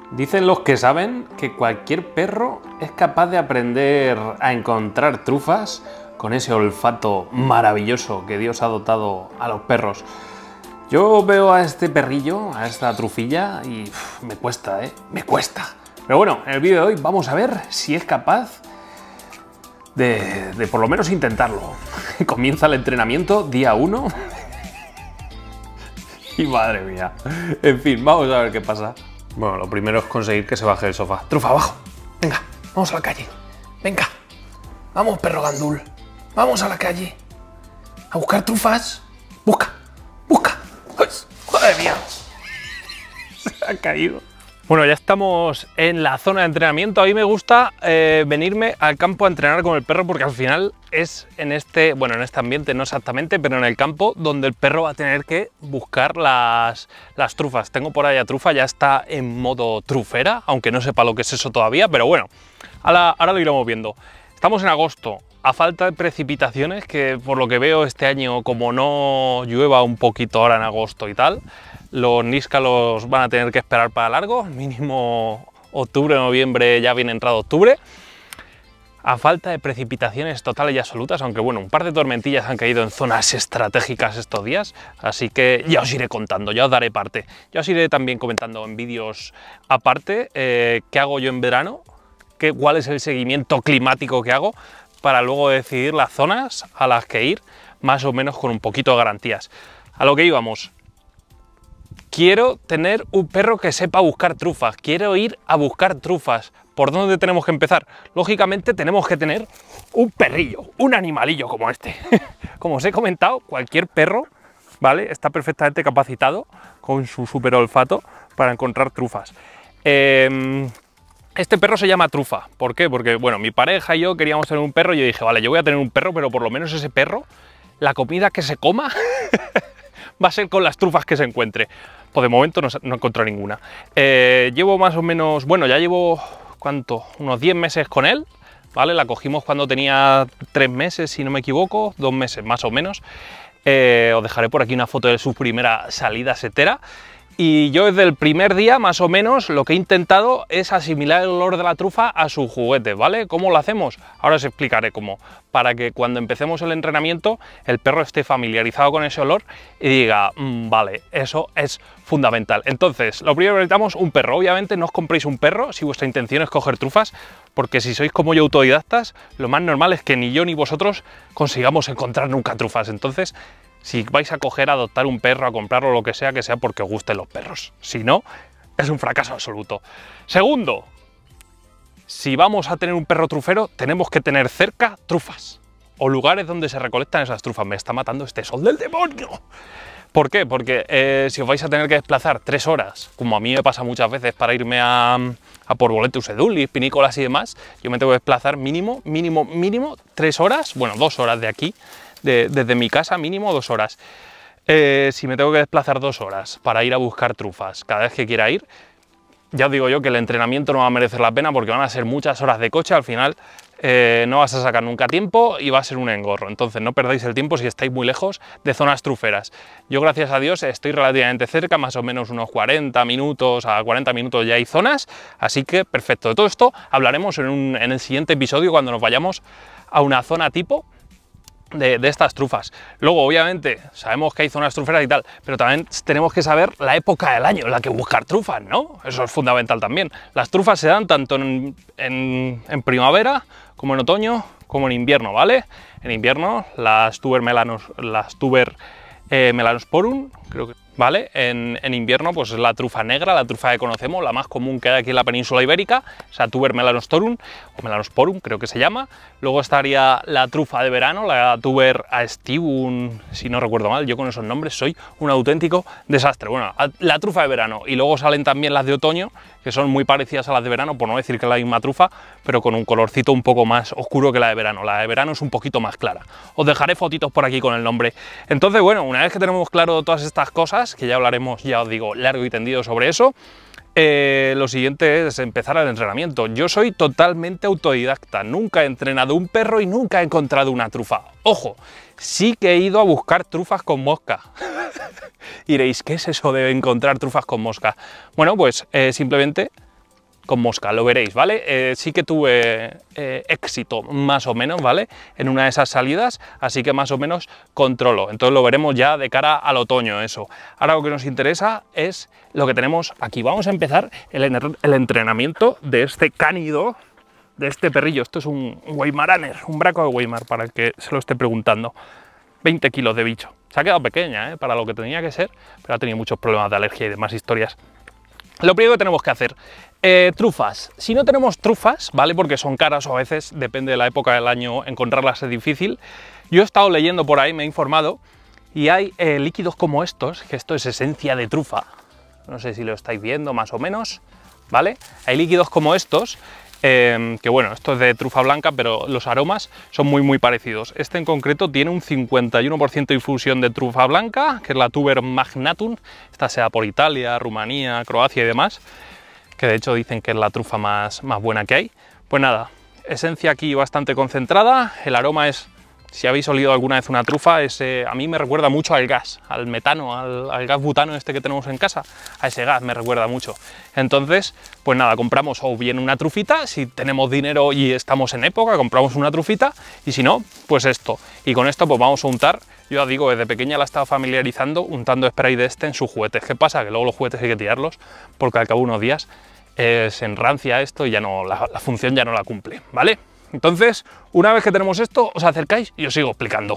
Dicen los que saben que cualquier perro es capaz de aprender a encontrar trufas con ese olfato maravilloso que Dios ha dotado a los perros. Yo veo a este perrillo, a esta trufilla, y me cuesta, me cuesta. Pero bueno, en el vídeo de hoy vamos a ver si es capaz de por lo menos intentarlo. Comienza el entrenamiento, día 1. Y madre mía. En fin, vamos a ver qué pasa. Bueno, lo primero es conseguir que se baje del sofá. Trufa, abajo. Venga, vamos a la calle. Venga. Vamos, perro gandul. Vamos a la calle. A buscar trufas. Busca. Busca. ¡Ay! ¡Madre mía! Se ha caído. Bueno, ya estamos en la zona de entrenamiento. A mí me gusta venirme al campo a entrenar con el perro porque al final es en este ambiente, no exactamente, pero en el campo donde el perro va a tener que buscar las trufas. Tengo por ahí a Trufa, ya está en modo trufera, aunque no sepa lo que es eso todavía, pero bueno, ahora lo iremos viendo. Estamos en agosto, a falta de precipitaciones, que por lo que veo este año, como no llueva un poquito ahora en agosto y tal, los níscalos van a tener que esperar para largo, mínimo octubre, noviembre, ya viene entrado octubre. A falta de precipitaciones totales y absolutas, aunque bueno, un par de tormentillas han caído en zonas estratégicas estos días, así que ya os iré contando, ya os daré parte. Ya os iré también comentando en vídeos aparte qué hago yo en verano, cuál es el seguimiento climático que hago, para luego decidir las zonas a las que ir, más o menos con un poquito de garantías. A lo que íbamos. Quiero tener un perro que sepa buscar trufas, quiero ir a buscar trufas. ¿Por dónde tenemos que empezar? Lógicamente tenemos que tener un perrillo, un animalillo como este. Como os he comentado, cualquier perro, ¿vale?, está perfectamente capacitado con su super olfato para encontrar trufas. Este perro se llama Trufa. ¿Por qué? Porque, bueno, mi pareja y yo queríamos tener un perro y yo dije, vale, yo voy a tener un perro, pero por lo menos ese perro, la comida que se coma va a ser con las trufas que se encuentre. Pues de momento no he encontrado ninguna. Llevo más o menos, bueno, ya llevo, ¿cuánto? Unos 10 meses con él, ¿vale? La cogimos cuando tenía 3 meses, si no me equivoco, 2 meses más o menos. Os dejaré por aquí una foto de su primera salida setera. Y yo desde el primer día, más o menos, lo que he intentado es asimilar el olor de la trufa a su juguete, ¿vale? ¿Cómo lo hacemos? Ahora os explicaré cómo. Para que cuando empecemos el entrenamiento, el perro esté familiarizado con ese olor y diga, vale, eso es fundamental. Entonces, lo primero que necesitamos, un perro. Obviamente no os compréis un perro si vuestra intención es coger trufas, porque si sois como yo autodidactas, lo más normal es que ni yo ni vosotros consigamos encontrar nunca trufas. Entonces, si vais a coger, a adoptar un perro, a comprarlo, lo que sea porque os gusten los perros. Si no, es un fracaso absoluto. Segundo, si vamos a tener un perro trufero, tenemos que tener cerca trufas o lugares donde se recolectan esas trufas. Me está matando este sol del demonio. ¿Por qué? Porque si os vais a tener que desplazar 3 horas, como a mí me pasa muchas veces para irme a por boletus edulis, pinícolas y demás, yo me tengo que desplazar mínimo 3 horas, bueno, 2 horas de aquí, desde mi casa, mínimo 2 horas. Si me tengo que desplazar 2 horas para ir a buscar trufas cada vez que quiera ir, ya os digo yo que el entrenamiento no va a merecer la pena porque van a ser muchas horas de coche, al final no vas a sacar nunca tiempo y va a ser un engorro. Entonces no perdáis el tiempo si estáis muy lejos de zonas truferas. Yo, gracias a Dios, estoy relativamente cerca, más o menos unos 40 minutos, a 40 minutos ya hay zonas, así que perfecto. De todo esto hablaremos en el siguiente episodio cuando nos vayamos a una zona tipo de estas trufas. Luego, obviamente, sabemos que hay zonas truferas y tal, pero también tenemos que saber la época del año en la que buscar trufas, ¿no? Eso es fundamental también. Las trufas se dan tanto en primavera, como en otoño, como en invierno, ¿vale? En invierno, las tuber melanosporum, creo que, ¿vale? En invierno, pues es la trufa negra, la trufa que conocemos, la más común que hay aquí en la península ibérica, o sea, tuber melanosporum, o melanosporum, creo que se llama. Luego estaría la trufa de verano, la tuber aestivum, si no recuerdo mal. Yo con esos nombres soy un auténtico desastre. Bueno, la trufa de verano, y luego salen también las de otoño, que son muy parecidas a las de verano, por no decir que es la misma trufa, pero con un colorcito un poco más oscuro que la de verano. La de verano es un poquito más clara. Os dejaré fotitos por aquí con el nombre. Entonces, bueno, una vez que tenemos claro todas estas cosas, que ya hablaremos, ya os digo, largo y tendido sobre eso, lo siguiente es empezar el entrenamiento. Yo soy totalmente autodidacta, nunca he entrenado un perro y nunca he encontrado una trufa. Ojo, sí que he ido a buscar trufas con mosca. Y diréis, ¿qué es eso de encontrar trufas con mosca? Bueno, pues simplemente con mosca, lo veréis, ¿vale? Sí que tuve éxito, más o menos, ¿vale? En una de esas salidas, así que más o menos controlo. Entonces lo veremos ya de cara al otoño, eso. Ahora lo que nos interesa es lo que tenemos aquí. Vamos a empezar el entrenamiento de este cánido, de este perrillo. Esto es un Weimaraner, un braco de Weimar, para el que se lo esté preguntando. 20 kilos de bicho. Se ha quedado pequeña, para lo que tenía que ser, pero ha tenido muchos problemas de alergia y demás historias. Lo primero que tenemos que hacer, trufas. Si no tenemos trufas, ¿vale? Porque son caras o a veces, depende de la época del año, encontrarlas es difícil. Yo he estado leyendo por ahí, me he informado, y hay líquidos como estos, que esto es esencia de trufa. No sé si lo estáis viendo más o menos, ¿vale? Hay líquidos como estos, que bueno, esto es de trufa blanca, pero los aromas son muy parecidos. Este en concreto tiene un 51% de infusión de trufa blanca, que es la Tuber magnatum, esta sea por Italia, Rumanía, Croacia y demás, que de hecho dicen que es la trufa más buena que hay. Pues nada, esencia aquí bastante concentrada, el aroma es, si habéis olido alguna vez una trufa, a mí me recuerda mucho al gas, al metano, al gas butano este que tenemos en casa, a ese gas me recuerda mucho. Entonces, pues nada, compramos o bien una trufita, si tenemos dinero y estamos en época, compramos una trufita, y si no, pues esto. Y con esto pues vamos a untar, yo os digo, desde pequeña la estaba familiarizando, untando spray de este en sus juguetes. ¿Qué pasa? Que luego los juguetes hay que tirarlos, porque al cabo de unos días se enrancia esto y ya no, la función ya no la cumple, ¿vale? Entonces, una vez que tenemos esto, os acercáis y os sigo explicando.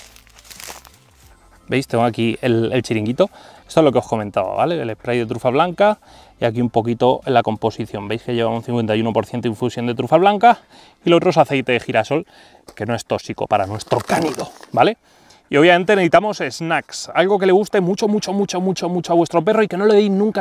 ¿Veis? Tengo aquí el chiringuito. Esto es lo que os comentaba, ¿vale? El spray de trufa blanca y aquí un poquito en la composición. Veis que lleva un 51% de infusión de trufa blanca y lo otro es aceite de girasol, que no es tóxico para nuestro cánido, ¿vale? Y obviamente necesitamos snacks, algo que le guste mucho a vuestro perro y que no le deis nunca.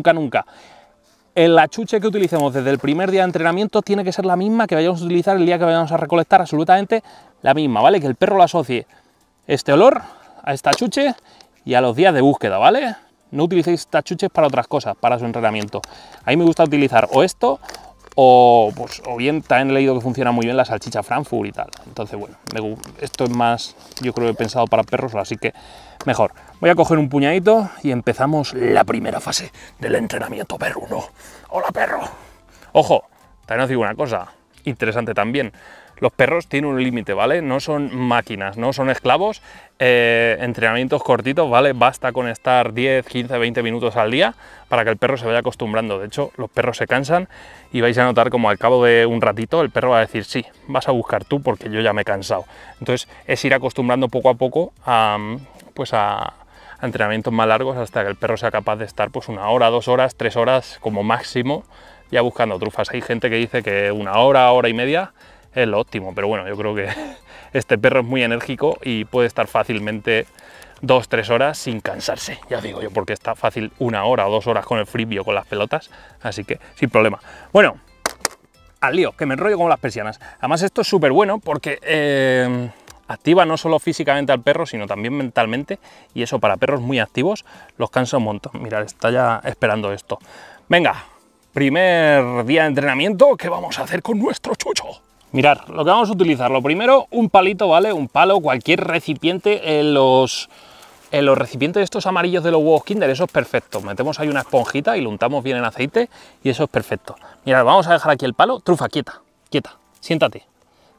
La chuche que utilicemos desde el primer día de entrenamiento tiene que ser la misma que vayamos a utilizar el día que vayamos a recolectar, absolutamente la misma, ¿vale? Que el perro lo asocie este olor a esta chuche y a los días de búsqueda, ¿vale? No utilicéis estas chuches para otras cosas, para su entrenamiento. A mí me gusta utilizar o esto o bien también he leído que funciona muy bien la salchicha Frankfurt y tal. Entonces, bueno, esto es más, yo creo que he pensado para perros, así que mejor. Voy a coger un puñadito y empezamos la primera fase del entrenamiento perruno. ¡Hola, perro! Ojo, también os digo una cosa interesante también. Los perros tienen un límite, ¿vale? No son máquinas, no son esclavos. Entrenamientos cortitos, ¿vale? Basta con estar 10, 15, 20 minutos al día para que el perro se vaya acostumbrando. De hecho, los perros se cansan y vais a notar como al cabo de un ratito el perro va a decir, sí, vas a buscar tú porque yo ya me he cansado. Entonces, es ir acostumbrando poco a poco a entrenamientos más largos hasta que el perro sea capaz de estar pues 1 hora, 2 horas, 3 horas como máximo ya buscando trufas. Hay gente que dice que 1 hora, hora y media es lo óptimo, pero bueno, yo creo que este perro es muy enérgico y puede estar fácilmente 2-3 horas sin cansarse, ya digo yo, porque está fácil 1 hora o 2 horas con el frisbee o con las pelotas, así que sin problema. Bueno, al lío, que me enrollo como las persianas. Además esto es súper bueno porque activa no solo físicamente al perro, sino también mentalmente, y eso para perros muy activos los cansa un montón. Mirad, está ya esperando esto. Venga, primer día de entrenamiento, ¿qué vamos a hacer con nuestro chucho? Mirad, lo que vamos a utilizar, lo primero, un palito, ¿vale? Un palo, cualquier recipiente, en los recipientes estos amarillos de los huevos Kinder, eso es perfecto. Metemos ahí una esponjita y lo untamos bien en aceite y eso es perfecto. Mirad, vamos a dejar aquí el palo. Trufa, quieta, siéntate,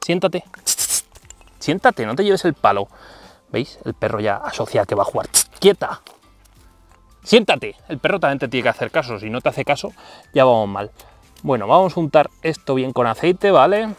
siéntate, no te lleves el palo. ¿Veis? El perro ya asocia que va a jugar. ¡Quieta! Siéntate. El perro también te tiene que hacer caso, si no te hace caso ya vamos mal. Bueno, vamos a untar esto bien con aceite, ¿vale?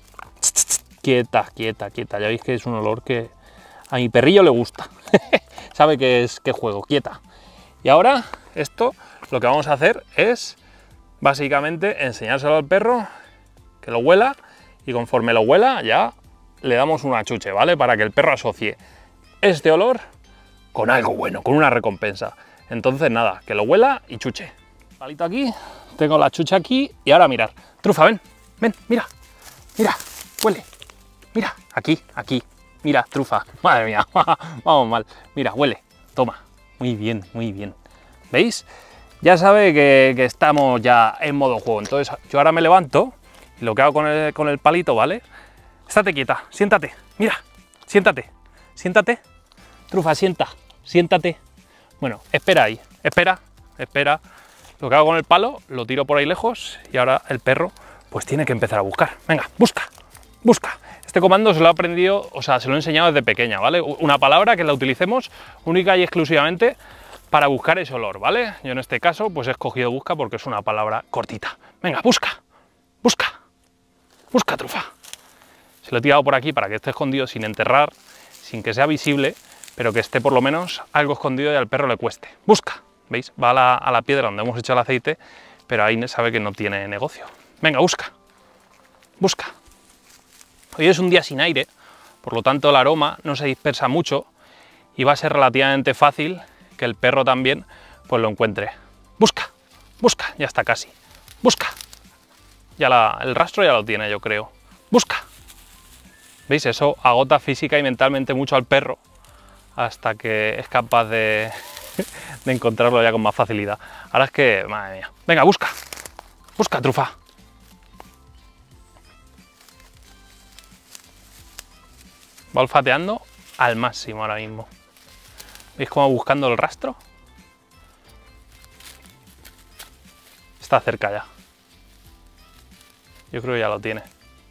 Quieta, ya veis que es un olor que a mi perrillo le gusta. Sabe que juego, quieta. Y ahora esto lo que vamos a hacer es básicamente enseñárselo al perro, que lo huela, y conforme lo huela ya le damos una chuche, ¿vale? Para que el perro asocie este olor con algo bueno, con una recompensa. Entonces nada, que lo huela y chuche. Palito aquí, tengo la chucha aquí y ahora mirad. Trufa, ven, mira, huele, mira, aquí, mira, trufa, madre mía, vamos mal, mira, huele, toma, muy bien, ¿veis? Ya sabe que estamos ya en modo juego, entonces yo ahora me levanto y lo que hago con el palito, ¿vale? Estate quieta, siéntate, mira, siéntate, trufa, siéntate. Bueno, espera ahí, espera, Lo que hago con el palo, lo tiro por ahí lejos y ahora el perro pues tiene que empezar a buscar. Venga, busca, busca. Este comando se lo he aprendido, o sea, se lo he enseñado desde pequeña, ¿vale? Una palabra que la utilicemos única y exclusivamente para buscar ese olor, ¿vale? Yo en este caso pues he escogido busca porque es una palabra cortita. Venga, busca, busca, busca trufa. Se lo he tirado por aquí para que esté escondido sin enterrar, sin que sea visible, pero que esté por lo menos algo escondido y al perro le cueste. Busca, ¿veis? Va a la piedra donde hemos hecho el aceite, pero ahí sabe que no tiene negocio. Venga, busca, busca. Hoy es un día sin aire, por lo tanto el aroma no se dispersa mucho y va a ser relativamente fácil que el perro también pues lo encuentre. Busca, busca, ya está casi. Busca. Ya el rastro ya lo tiene, yo creo. Busca. ¿Veis? Eso agota física y mentalmente mucho al perro hasta que es capaz de encontrarlo ya con más facilidad. Ahora es que, madre mía. Venga, busca. Busca, trufa. Va olfateando al máximo ahora mismo. ¿Veis cómo va buscando el rastro? Está cerca ya. Yo creo que ya lo tiene.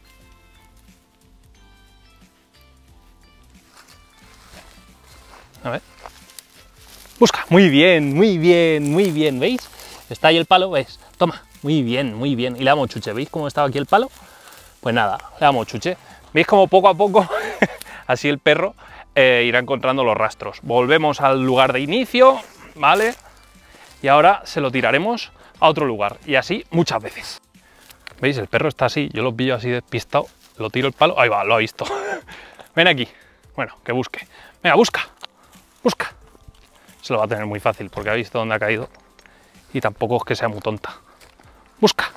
A ver. Busca. Muy bien, muy bien, muy bien. ¿Veis? Está ahí el palo, ¿ves? Toma. Muy bien, muy bien. Y le damos chuche. ¿Veis cómo estaba aquí el palo? Pues nada, le damos chuche. ¿Veis cómo poco a poco así el perro irá encontrando los rastros? Volvemos al lugar de inicio, ¿vale? Y ahora se lo tiraremos a otro lugar. Y así muchas veces. ¿Veis? El perro está así. Yo lo pillo así despistado. Lo tiro el palo. Ahí va, lo ha visto. Ven aquí. Bueno, que busque. Venga, busca. Busca. Se lo va a tener muy fácil porque ha visto dónde ha caído. Y tampoco es que sea muy tonta. Busca.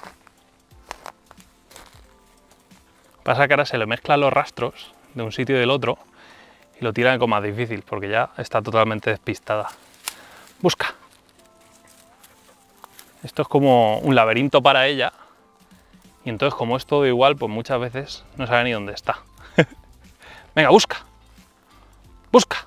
Pasa que ahora se le mezclan los rastros de un sitio y del otro y lo tiran con más difícil porque ya está totalmente despistada. Busca. Esto es como un laberinto para ella y entonces como es todo igual, pues muchas veces no sabe ni dónde está. Venga, busca. Busca.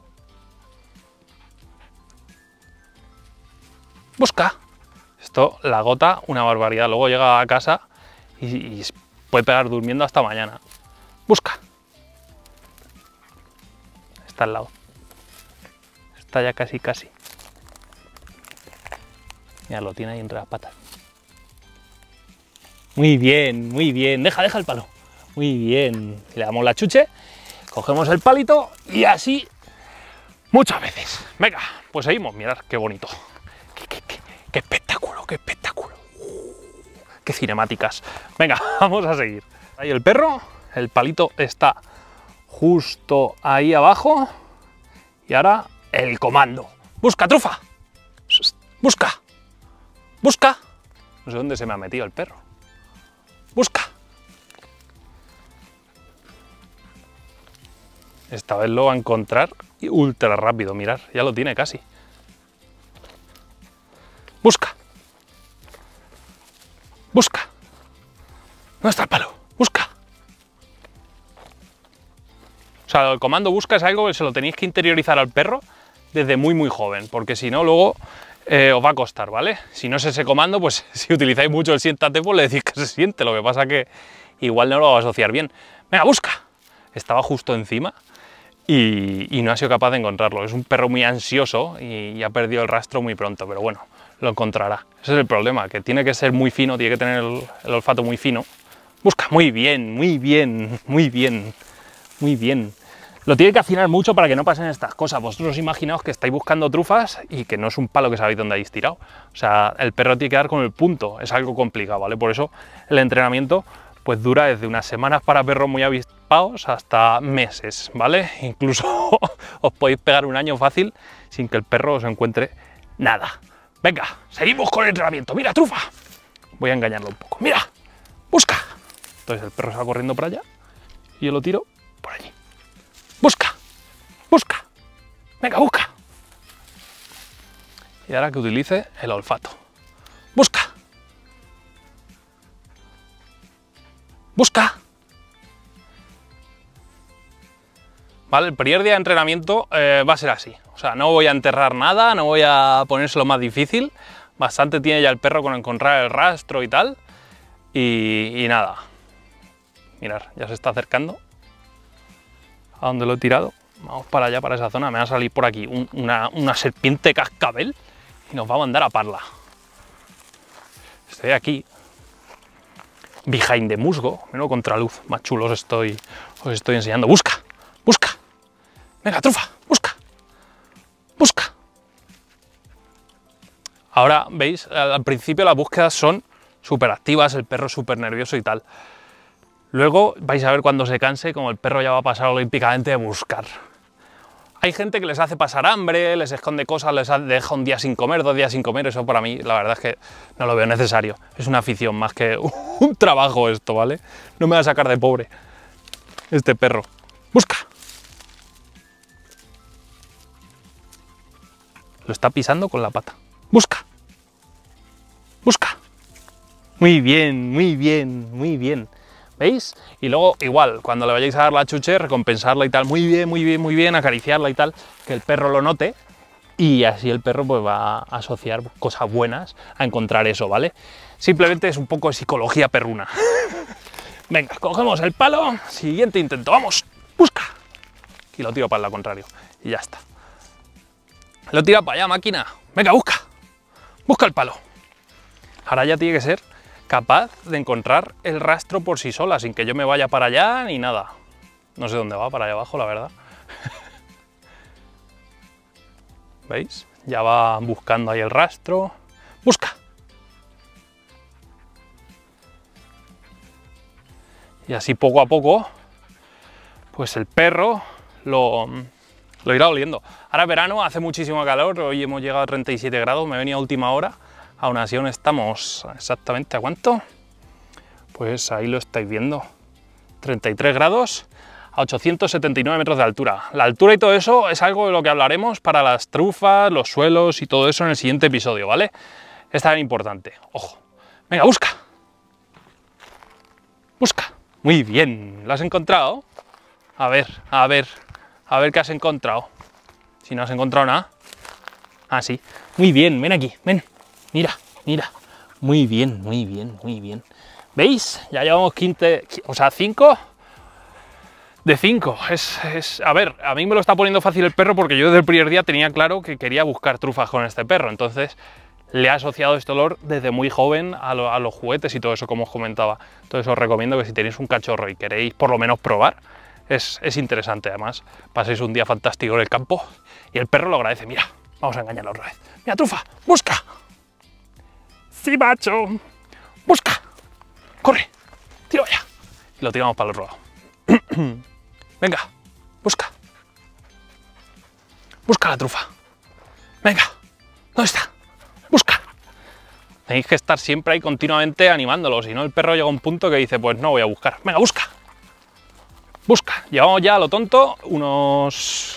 Busca. Esto la agota una barbaridad. Luego llega a casa y puede pegar durmiendo hasta mañana. Busca. Está al lado. Está ya casi, casi. Mira, lo tiene ahí entre las patas. Muy bien, muy bien. Deja el palo. Muy bien. Le damos la chuche, cogemos el palito y así muchas veces. Venga, pues seguimos. Mirad qué bonito. Qué espectáculo, qué espectáculo. Qué cinemáticas. Venga, vamos a seguir. Ahí el perro, el palito está justo ahí abajo. Y ahora el comando. Busca, trufa. Busca. Busca. No sé dónde se me ha metido el perro. Busca. Esta vez lo va a encontrar ultra rápido. Mirad, ya lo tiene casi. Busca. Busca. ¿Dónde está el palo? Busca. O sea, el comando busca es algo que se lo tenéis que interiorizar al perro desde muy muy joven, porque si no luego os va a costar, ¿vale? Si no es ese comando, pues si utilizáis mucho el siéntate, pues le decís que se siente, lo que pasa que igual no lo va a asociar bien. Venga, busca. Estaba justo encima y no ha sido capaz de encontrarlo. Es un perro muy ansioso y ha perdido el rastro muy pronto, pero bueno, lo encontrará. Ese es el problema, que tiene que ser muy fino, tiene que tener el olfato muy fino. Busca. Muy bien, muy bien, muy bien, muy bien. Lo tiene que afinar mucho para que no pasen estas cosas. Vosotros imaginaos que estáis buscando trufas y que no es un palo que sabéis dónde habéis tirado. O sea, el perro tiene que dar con el punto, es algo complicado, ¿vale? Por eso el entrenamiento pues dura desde unas semanas para perros muy avispados hasta meses, ¿vale? Incluso os podéis pegar un año fácil sin que el perro os encuentre nada. Venga, seguimos con el entrenamiento. ¡Mira, trufa! Voy a engañarlo un poco. ¡Mira! ¡Busca! Entonces el perro se va corriendo para allá y yo lo tiro por allí. ¡Busca! ¡Busca! ¡Venga, busca! Y ahora que utilice el olfato. ¡Busca! ¡Busca! ¿Vale? El primer día de entrenamiento va a ser así. O sea, no voy a enterrar nada, no voy a ponérselo más difícil, Bastante tiene ya el perro con encontrar el rastro y tal. Y nada. Mirad, ya se está acercando a donde lo he tirado. Vamos para allá, para esa zona. Me va a salir por aquí una serpiente cascabel y nos va a mandar a parla. Estoy aquí, behind the musgo, menos contraluz, más chulos os estoy enseñando. ¡Busca! ¡Busca! ¡Venga, trufa! ¡Busca! ¡Busca! Ahora, veis, al principio las búsquedas son súper activas, el perro súper nervioso y tal. Luego vais a ver cuando se canse, como el perro ya va a pasar olímpicamente de buscar. Hay gente que les hace pasar hambre, les esconde cosas, les deja un día sin comer, 2 días sin comer. Eso para mí, la verdad es que no lo veo necesario. Es una afición más que un trabajo esto, ¿vale? No me va a sacar de pobre este perro. ¡Busca! Lo está pisando con la pata. ¡Busca! ¡Busca! Muy bien, muy bien, muy bien. ¿Veis? Y luego, igual, cuando le vayáis a dar la chuche, recompensarla y tal, muy bien, muy bien, muy bien, acariciarla y tal, que el perro lo note, y así el perro pues va a asociar cosas buenas a encontrar eso, ¿vale? Simplemente es un poco de psicología perruna. Venga, cogemos el palo, siguiente intento, ¡vamos! ¡Busca! Y lo tiro para el contrario, y ya está. Lo tira para allá, máquina. Venga, busca. Busca el palo. Ahora ya tiene que ser capaz de encontrar el rastro por sí sola, sin que yo me vaya para allá ni nada. No sé dónde va, para allá abajo, la verdad. ¿Veis? Ya va buscando ahí el rastro. ¡Busca! Y así poco a poco, pues el perro lo irá oliendo. Ahora es verano, hace muchísimo calor, hoy hemos llegado a 37 grados, me he venido a última hora. Aún así aún estamos exactamente ¿a cuánto? Pues ahí lo estáis viendo, 33 grados a 879 metros de altura. La altura y todo eso es algo de lo que hablaremos para las trufas, los suelos y todo eso en el siguiente episodio, ¿vale? Es tan importante, ojo. Venga, busca. Busca. Muy bien, ¿lo has encontrado? A ver qué has encontrado. Si no has encontrado nada. Ah, sí. Muy bien, ven aquí, ven. Mira, mira, muy bien, muy bien, muy bien. ¿Veis? Ya llevamos 15, o sea, 5 de 5. A ver, a mí me lo está poniendo fácil el perro porque yo desde el primer día tenía claro que quería buscar trufas con este perro. Entonces le he asociado este olor desde muy joven a los juguetes y todo eso, como os comentaba. Entonces os recomiendo que si tenéis un cachorro y queréis por lo menos probar, es interesante. Además, paséis un día fantástico en el campo y el perro lo agradece. Mira, vamos a engañarlo otra vez. Mira, trufa, busca. ¡Sí, macho! ¡Busca! ¡Corre! ¡Tiro ya! Y lo tiramos para el otro lado. Venga, busca. Busca la trufa. Venga, ¿dónde está? Busca. Tenéis que estar siempre ahí continuamente animándolo, si no el perro llega a un punto que dice, pues no voy a buscar. Venga, busca. Busca. Llevamos ya a lo tonto unos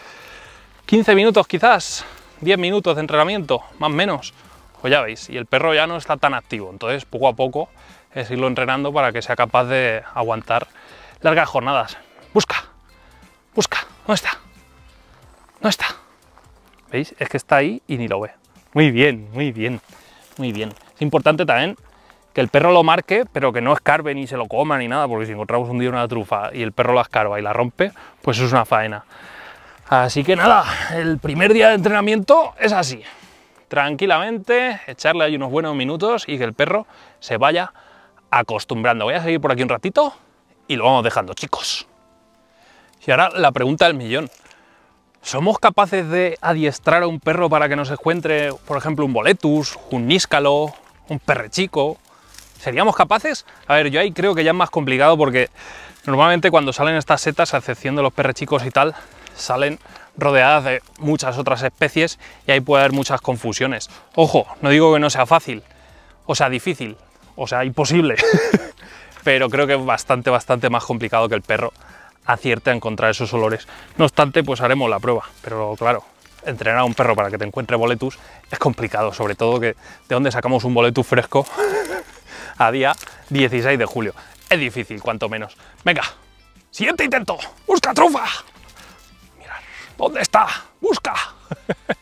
15 minutos quizás, 10 minutos de entrenamiento, más o menos. Pues ya veis, y el perro ya no está tan activo, entonces poco a poco es irlo entrenando para que sea capaz de aguantar largas jornadas. Busca, busca, ¿dónde está? ¿Dónde está? ¿Veis? Es que está ahí y ni lo ve. Muy bien, muy bien, muy bien. Es importante también que el perro lo marque, pero que no escarbe ni se lo coma ni nada, porque si encontramos un día una trufa y el perro la escarba y la rompe, pues eso es una faena. Así que nada, el primer día de entrenamiento es así. Tranquilamente, echarle ahí unos buenos minutos y que el perro se vaya acostumbrando. Voy a seguir por aquí un ratito y lo vamos dejando, chicos. Y ahora la pregunta del millón. ¿Somos capaces de adiestrar a un perro para que nos encuentre, por ejemplo, un boletus, un níscalo, un perrechico? ¿Seríamos capaces? A ver, yo ahí creo que ya es más complicado porque normalmente cuando salen estas setas, a excepción de los perrechicos y tal, salen rodeadas de muchas otras especies y ahí puede haber muchas confusiones. Ojo, no digo que no sea fácil, o sea difícil, o sea imposible, pero creo que es bastante más complicado que el perro acierte a encontrar esos olores. No obstante, pues haremos la prueba, pero claro, entrenar a un perro para que te encuentre boletus es complicado, sobre todo que de dónde sacamos un boletus fresco a día 16 de julio. Es difícil, cuanto menos. Venga, siguiente intento, busca trufa. ¿Dónde está? ¡Busca!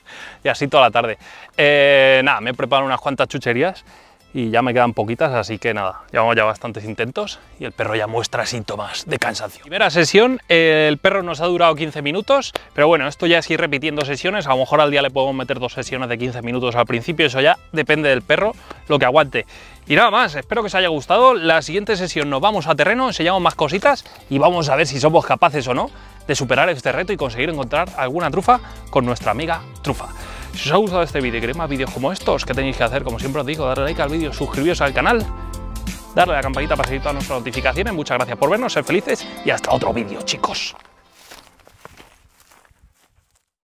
y así toda la tarde. Nada, me he preparado unas cuantas chucherías y ya me quedan poquitas, así que nada, llevamos ya bastantes intentos y el perro ya muestra síntomas de cansancio. Primera sesión, el perro nos ha durado 15 minutos, pero bueno, esto ya es ir repitiendo sesiones, a lo mejor al día le podemos meter 2 sesiones de 15 minutos al principio, eso ya depende del perro, lo que aguante. Y nada más, espero que os haya gustado. La siguiente sesión nos vamos a terreno, enseñamos más cositas y vamos a ver si somos capaces o no de superar este reto y conseguir encontrar alguna trufa con nuestra amiga trufa. Si os ha gustado este vídeo y queréis más vídeos como estos, ¿qué tenéis que hacer? Como siempre os digo, darle like al vídeo, suscribiros al canal, darle a la campanita para seguir todas nuestras notificaciones. Muchas gracias por vernos, sed felices y hasta otro vídeo, chicos.